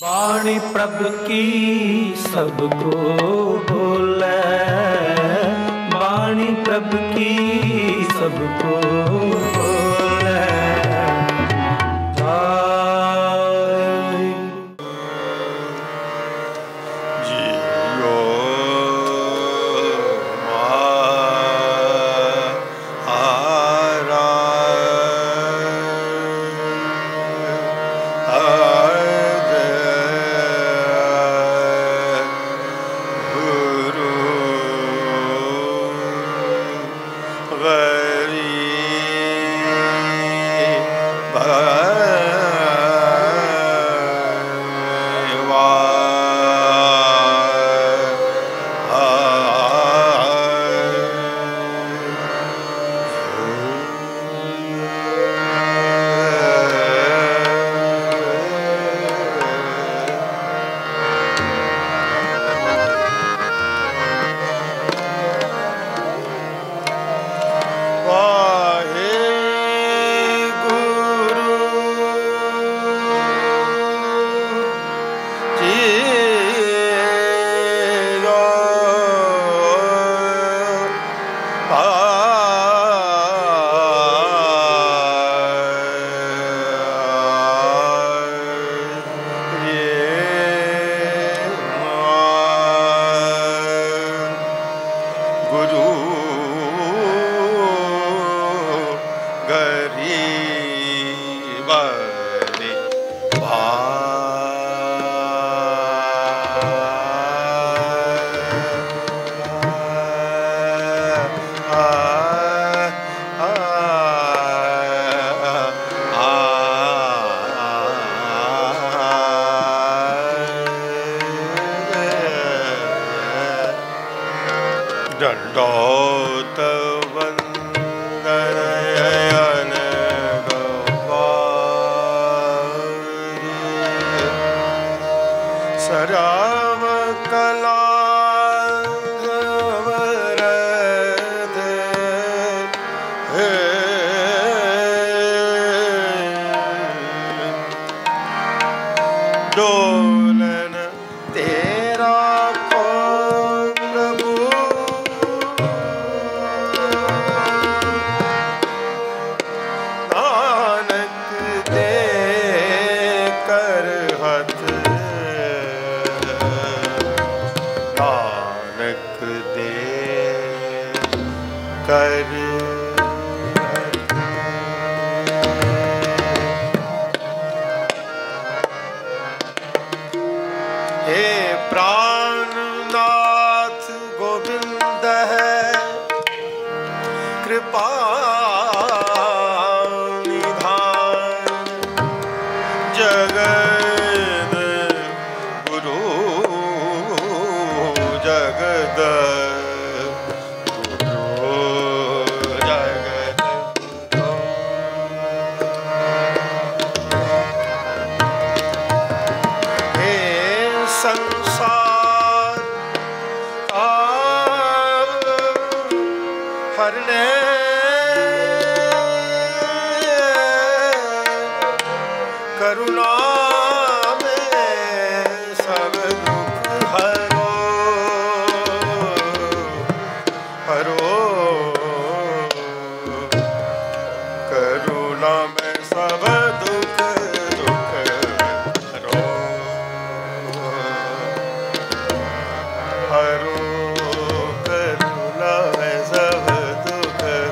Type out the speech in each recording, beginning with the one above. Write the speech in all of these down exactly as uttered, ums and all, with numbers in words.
वाणी प्रभु की सबको बोले, वाणी प्रभु की सबको बोले। जियो महारा दंडोत वंदनयन गवारी सराव कला डोलन तेरा प्रभु नानक दे कर हथ नानक दे कर हे प्राणनाथ गोविंद है कृपा निधान जगद गुरु जगद गुरु जगद हे संसार हरने करुणा में सब दुख हरो हरो करुणा में सब दुख दुख हरो हरो करुणा में सब दुख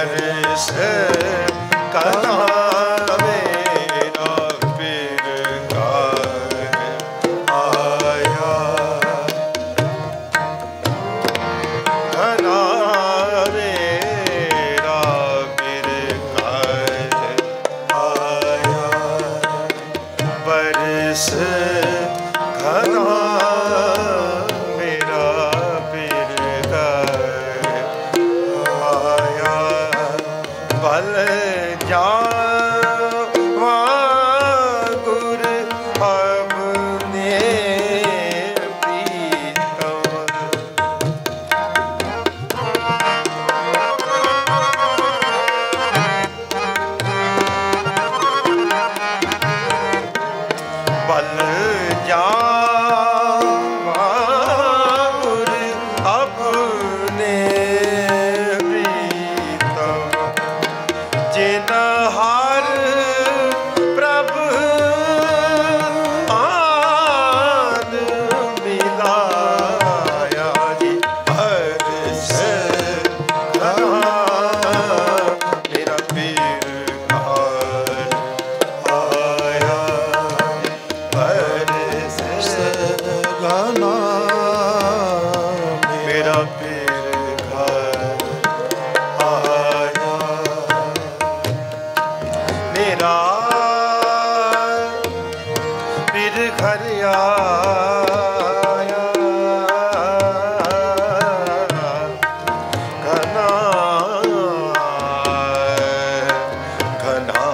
बरस घना मेरा बिरकार आया। घना मेरा बिरकार आया। बरस घना मेरा बिरकार आया। भल जावा गुर अपने प्रीतम। भल जावा गुर अपने प्रीतम। जिन हर प्रभु आन मिलाया जी। बरस घना मेरा बिरकार आया। बरस घना मेरा बिरकार आया। मेरा बिरघर आया। घना घना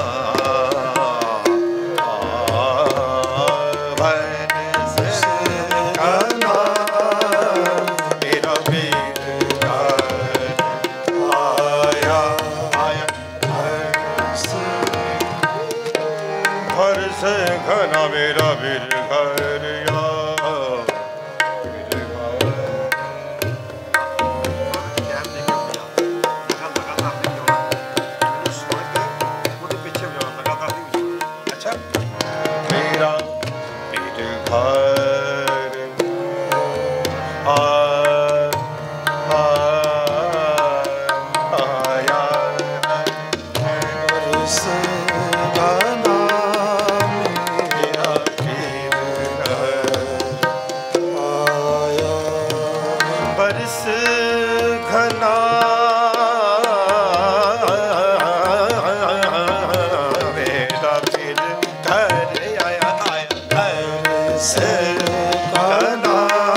बरस घना मेरा बिरघर आया। आया बरस बरस घना मेरा बिरघर आया। अच्छा मेरा बिरघर आ आया। बरस घना मेरा बिरघर आया। बरस घना मेरा बिरघर आया। आया बरस घना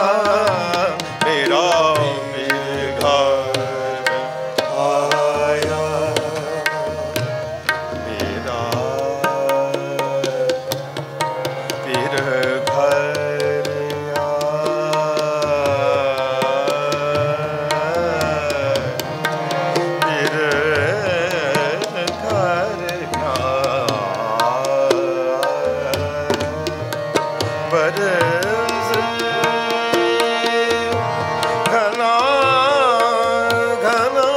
मेरा बिरघर आया। मेरा बिरघर बरस घना घना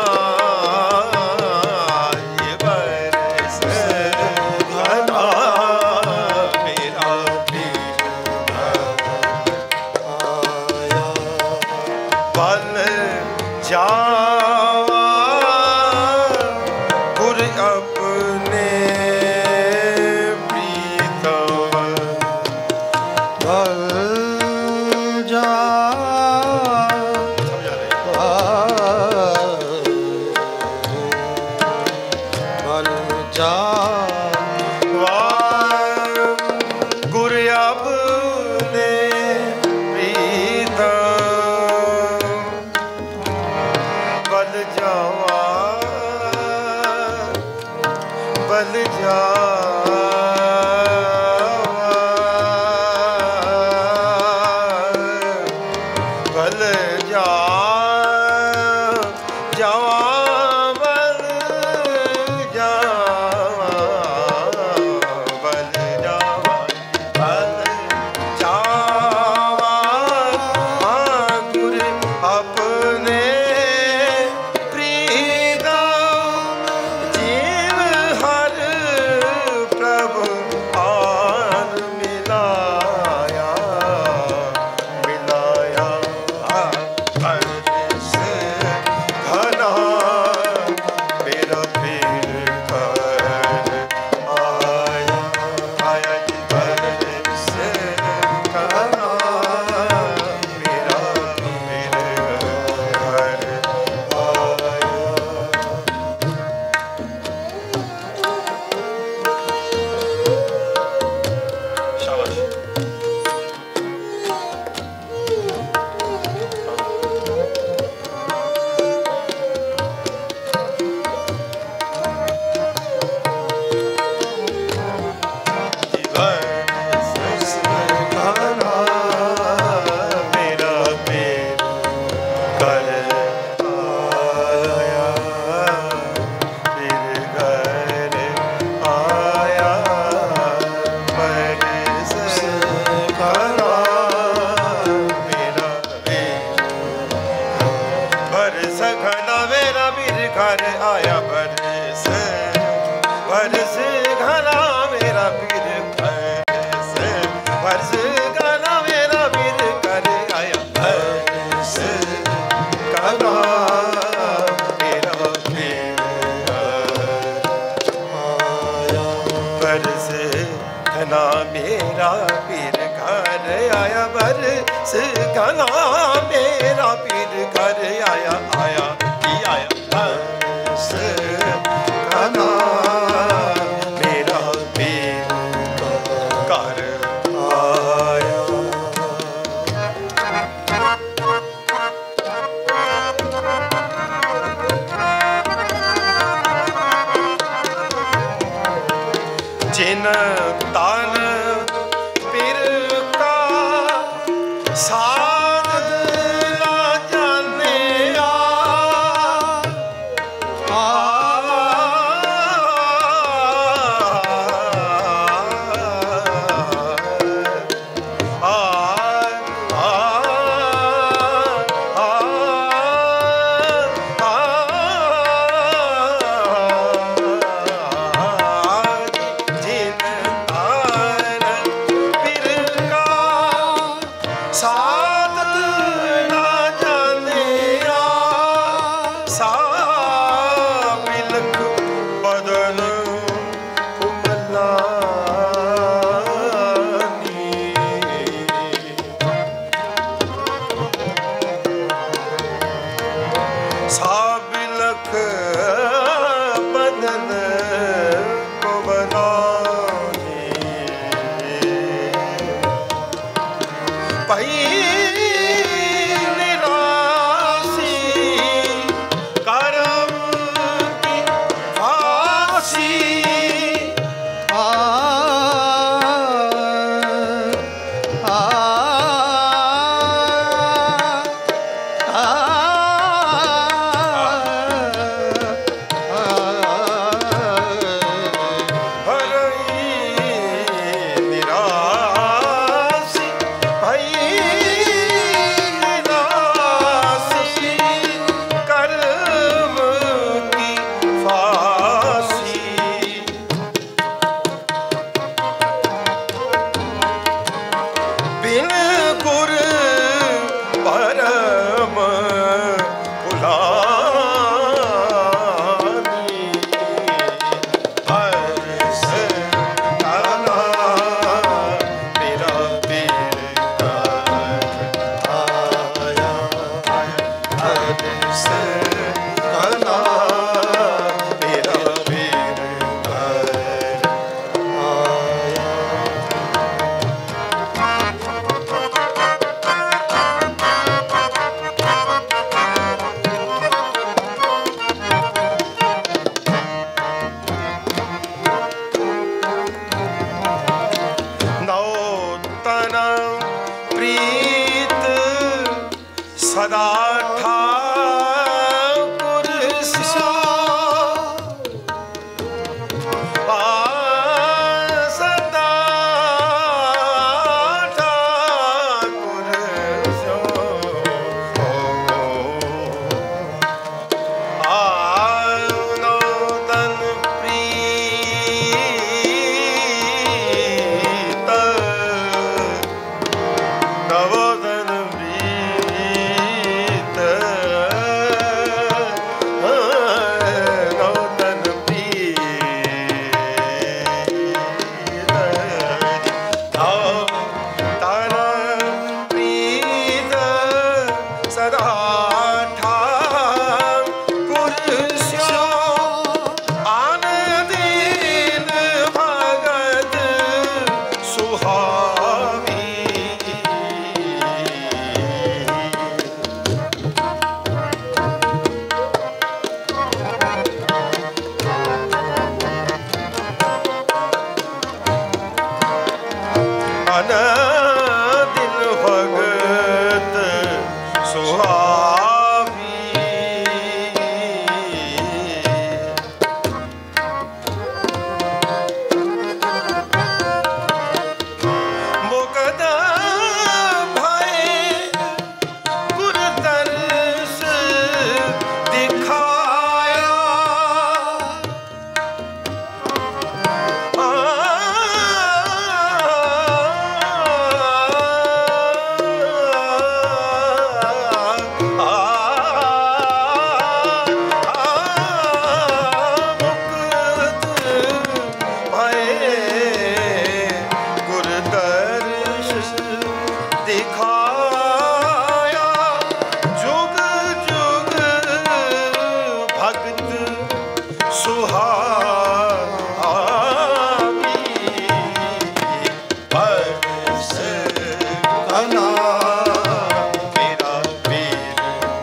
ये बरस घना मेरा बिरघर आया। बल जावा गुर अपने प्रीतम। बल जा बल जा गुर अपने प्रीतम। बल जावा बल जावा बल जा जावा बल जावा बल जावा बल जावा गुर अपने प्रीतम। जीव हर प्रभु आन मिलाया मिलाया। बरस घना कर आया बरस बरस घना मेरा पीर बरस बरस घना मेरा पीर कर आया बरस घना मेरा पीर आया बरस घना मेरा पीर घर आया बरस घना मेरा पीर घर आया आया ही आया बरस घना मेरा पीर घर आया। जिन तान पीर का साध ला जाने आ आ आ जिन भगत सुहावी बरस घना मेरा पीर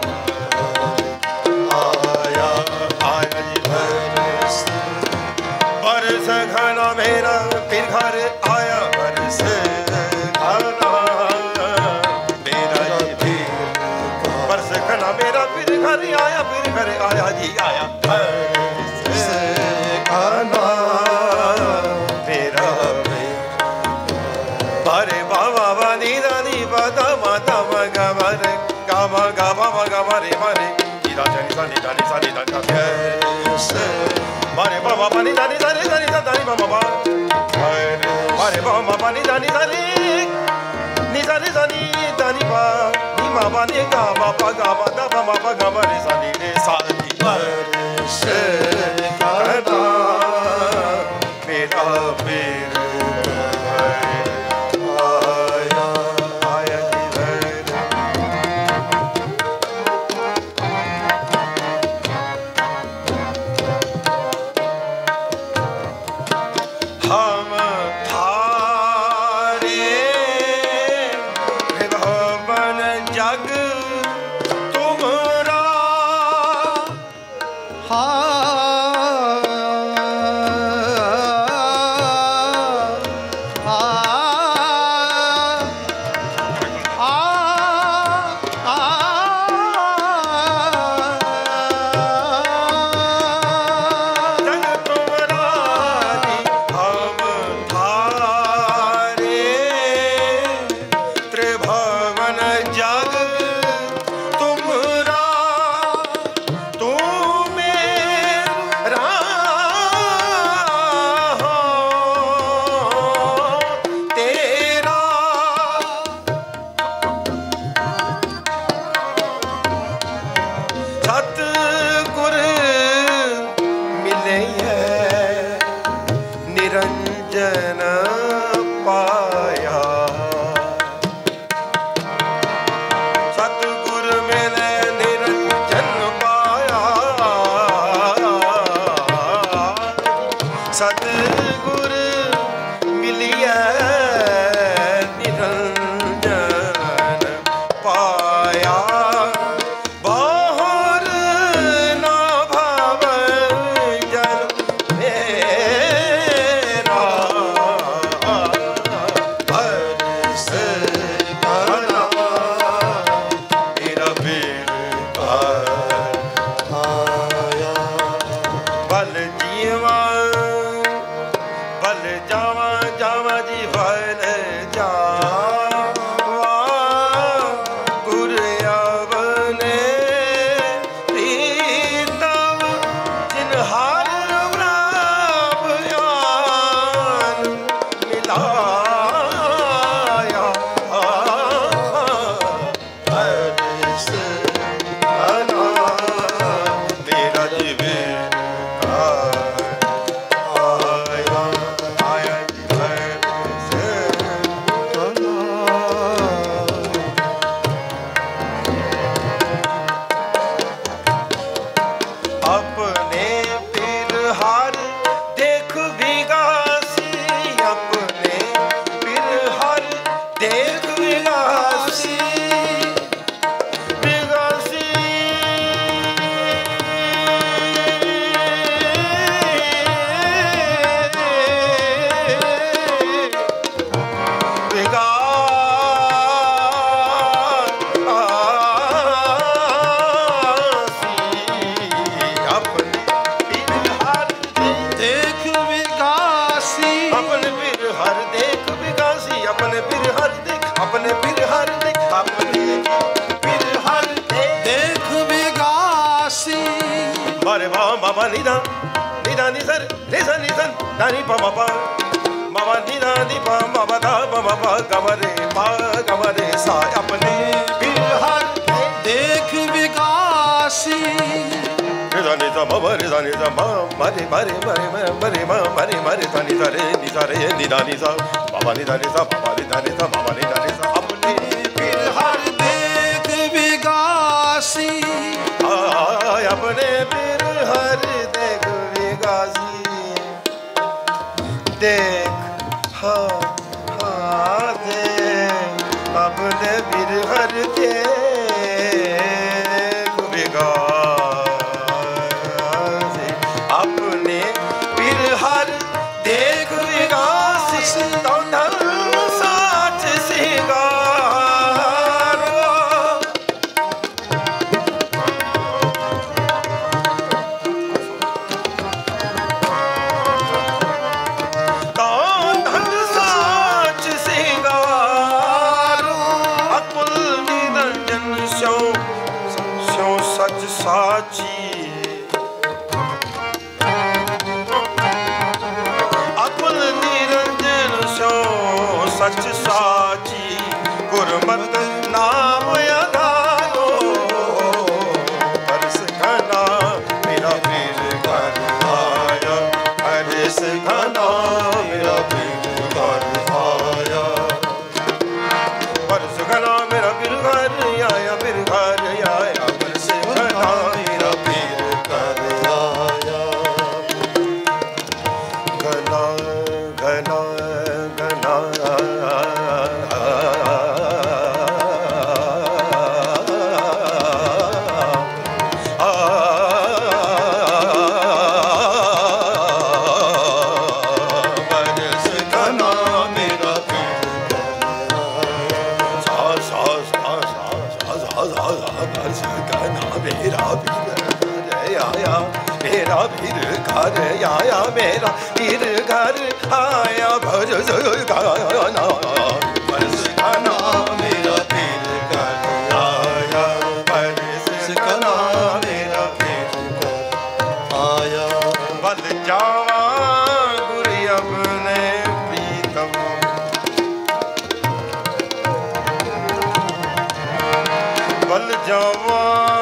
आया आया जी बरस बरस घना मेरा पीर घर आया बरस घना मेरा जी बरस घना मेरा पीर घर आया पीर घर आया जी आया बरस घना मेरा बारे बाबा बानी दानी बादा माता मगा मारे गामा गामा मगा मारे मारे नीरा जानी सानी जानी सानी जानी बरस मारे बाबा बानी दानी दानी दानी दानी बाबा बा मारे बाबा बानी दानी दानी नी दानी दानी दानी बा नी मा बानी गा मा पा गा मा दा बा मा पा गा मा रे सानी रे सानी बरस घना मेरा पीर आया आया जी बरस हम थारे भवन जग तुमरा जग तुमरा जी हम थारे त्रिभुवन जग तुमरा तुम मेरा हो तेरा सतगुर मिले निरंजन पाया सतगुर मिले निरंजन पाया सतगुर मिलिए निरंजन पाया बाहर ना भाव जन मेरा बरस घना मेरा पीर आया बल जीवा बल जावा जावा जी बल जावा गुर आवने प्रीतम जिन हार प्रभ ज्ञान मिलाया बरस घना मेरा जीवन आया आया जी बरस घना अपने पीर हर देख विगासी अपने पीर हर देख विगासी विगासी अपने पीर हर देख विगासी अपने पीर हर देख अपने पीर हर देख अपने पीर हर देख विगासी मारे बाबा निदा निदा निसर निसा निसन दानी पामा पा मामा निदा नी पा मामा दा पामा पा गमरे पा गमरे सा अपने पीर हर देख विगासी निदा निदा मामा निदा निदा मा मारे मारे मारे मारे मारे मारे ता निदा रे निदा रे निदा निदा बाबा निदा निदा बाबा निदा निदा बाबा निदा निदा अपने पीर हर देख विगासी अपने पीर घर देख विगासी देख हाँ हाँ देख अपने वीर घर देख विगासी अपने वीर हर देख विगासी तो धर्म साथ सिंगार तो धर्म साथ सिंगार अकुल निरंजन स्यो स्यो सच साची सच साची गुरमत नाम आधारो हरस घना मेरा वीर घर आया हरस घना मेरा वीर घर आया हरस घना मेरा वीर घर आया वीर घर आया हरस घना मेरा वीर घर आया घना घना मेरा वीर घर आया मेरा वीर घर आया भज गाना बरस गाना मेरा वीर घर आया बरस गाना मेरा वीर घर आया बल जावा गुरु अपने प्रीतम बल जावा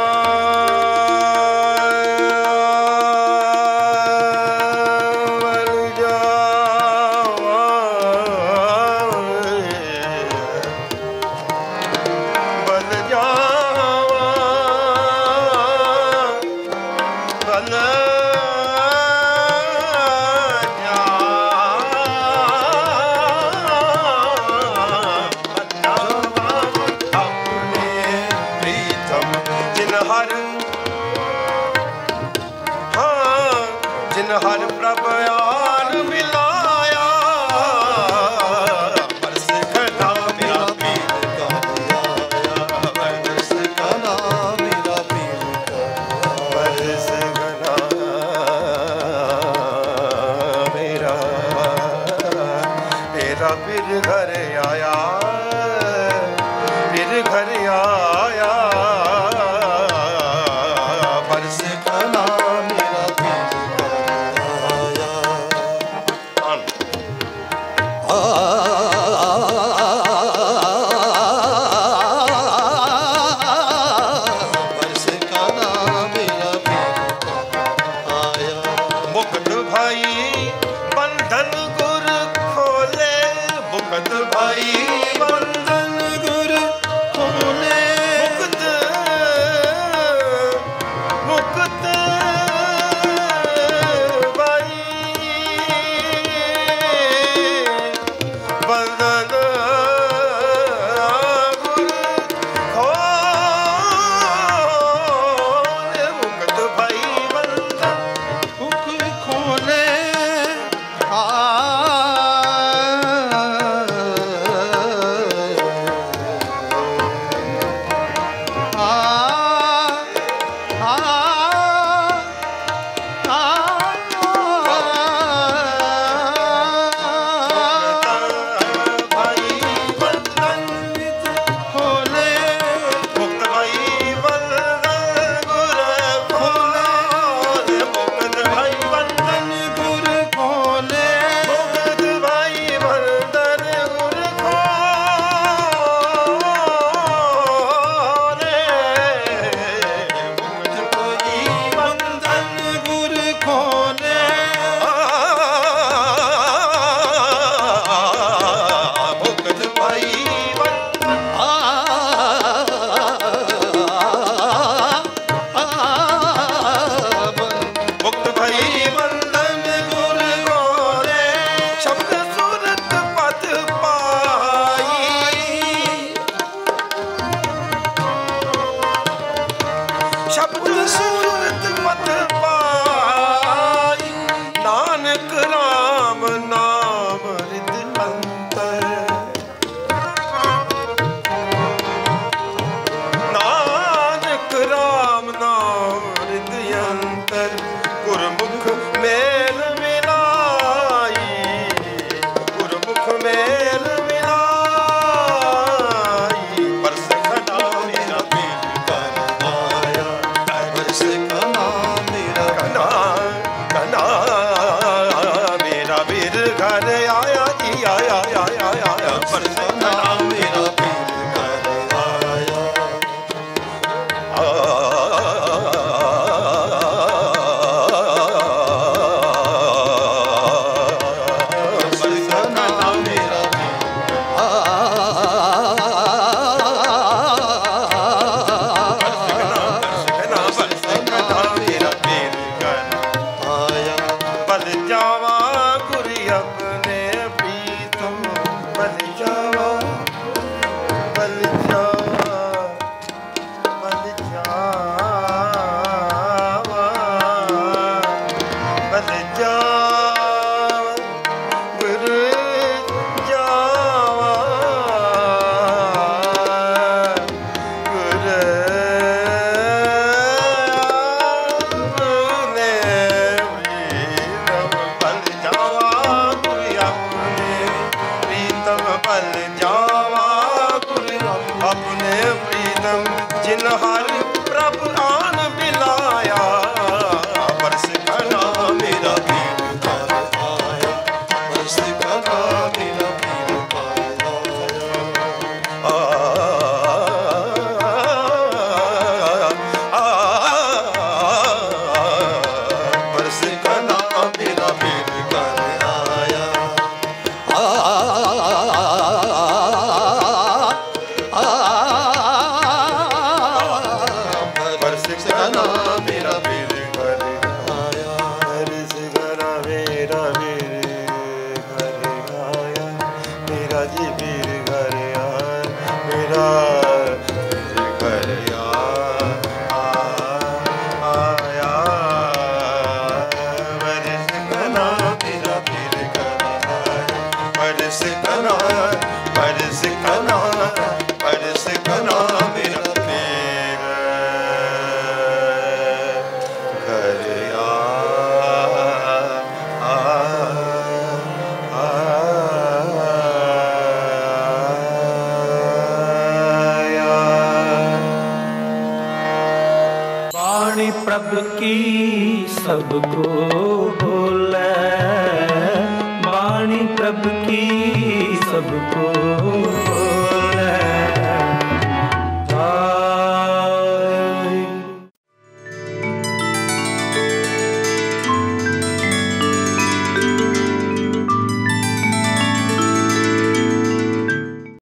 हर प्रभ आन मिलाया बरस घना मेरा वीर घर आया बरस घना मेरा वीर घर बरस घना मेरा मेरा वीर घर आया वीर घर आया बरस घना मेरा वीर हरि प्रभु की सबको